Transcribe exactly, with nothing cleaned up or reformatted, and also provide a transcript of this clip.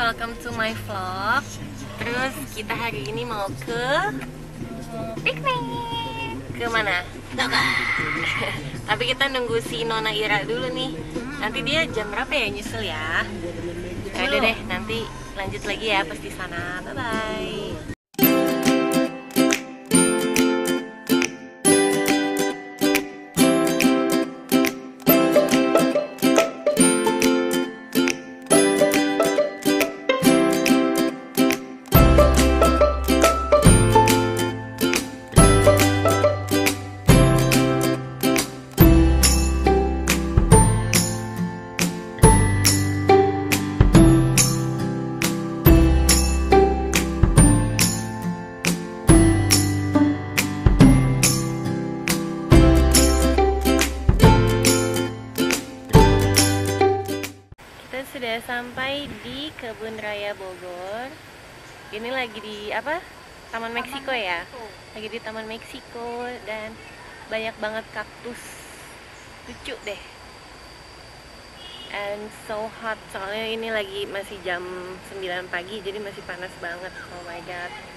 welcome to my vlog. Terus kita hari ini mau ke piknik. Ke mana? Tapi kita nunggu si Nona Ira dulu nih. Nanti dia jam berapa ya nyusul ya? Ya udah deh, nanti lanjut lagi ya pas di sana. Bye bye. Sudah sampai di Kebun Raya Bogor. Ini lagi di apa? Taman Meksiko ya? Lagi di Taman Meksiko dan banyak banget kaktus. Lucu deh. And so hot, soalnya ini lagi masih jam sembilan pagi jadi masih panas banget. Oh my god.